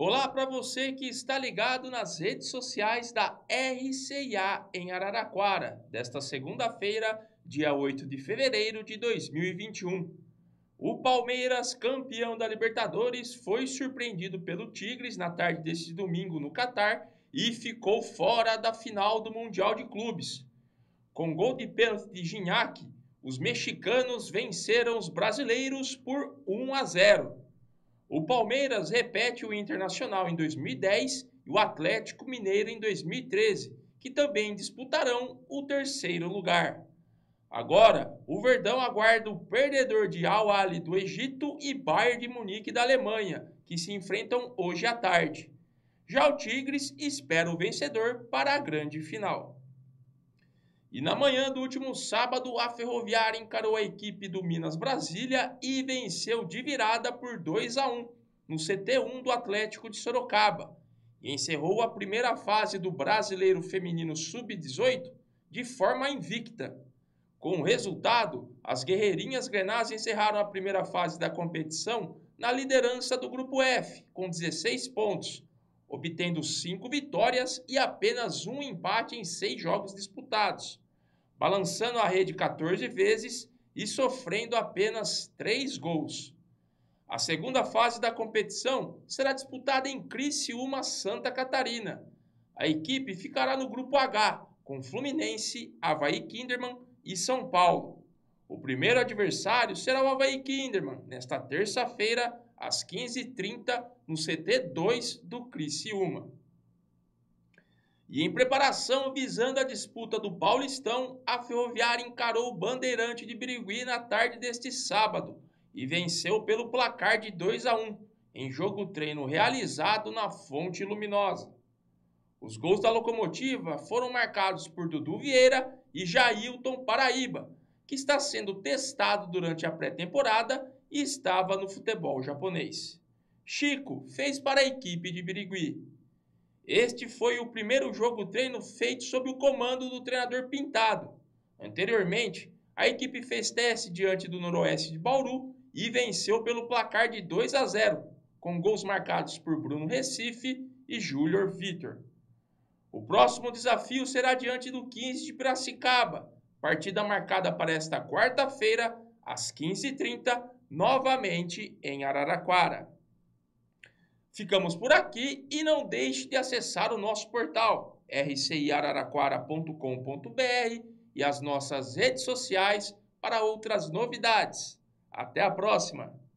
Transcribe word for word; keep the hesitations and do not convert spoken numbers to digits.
Olá para você que está ligado nas redes sociais da R C I A em Araraquara, desta segunda-feira, dia oito de fevereiro de dois mil e vinte e um. O Palmeiras, campeão da Libertadores, foi surpreendido pelo Tigres na tarde deste domingo no Catar e ficou fora da final do Mundial de Clubes. Com gol de pênalti de Gignac, os mexicanos venceram os brasileiros por um a zero. O Palmeiras repete o Internacional em dois mil e dez e o Atlético Mineiro em dois mil e treze, que também disputarão o terceiro lugar. Agora, o Verdão aguarda o perdedor de Al-Ahly do Egito e Bayern de Munique da Alemanha, que se enfrentam hoje à tarde. Já o Tigres espera o vencedor para a grande final. E na manhã do último sábado, a Ferroviária encarou a equipe do Minas Brasília e venceu de virada por dois a um no C T um do Atlético de Sorocaba e encerrou a primeira fase do Brasileiro Feminino sub dezoito de forma invicta. Com o resultado, as guerreirinhas grenás encerraram a primeira fase da competição na liderança do Grupo F, com dezesseis pontos, obtendo cinco vitórias e apenas um empate em seis jogos disputados, balançando a rede quatorze vezes e sofrendo apenas três gols. A segunda fase da competição será disputada em Criciúma, Santa Catarina. A equipe ficará no Grupo H, com Fluminense, Avaí Kinderman e São Paulo. O primeiro adversário será o Avaí Kinderman, nesta terça-feira, às quinze e trinta, no C T dois do Criciúma. E em preparação visando a disputa do Paulistão, a Ferroviária encarou o Bandeirante de Birigui na tarde deste sábado e venceu pelo placar de dois a um, em jogo-treino realizado na Fonte Luminosa. Os gols da Locomotiva foram marcados por Dudu Vieira e Jailton Paraíba, que está sendo testado durante a pré-temporada e estava no futebol japonês. Chico fez para a equipe de Birigui. Este foi o primeiro jogo-treino feito sob o comando do treinador Pintado. Anteriormente, a equipe fez teste diante do Noroeste de Bauru e venceu pelo placar de dois a zero, com gols marcados por Bruno Recife e Júnior Vitor. O próximo desafio será diante do quinze de Piracicaba, partida marcada para esta quarta-feira, às quinze e trinta, novamente em Araraquara. Ficamos por aqui e não deixe de acessar o nosso portal r c i araraquara ponto com ponto b r e as nossas redes sociais para outras novidades. Até a próxima!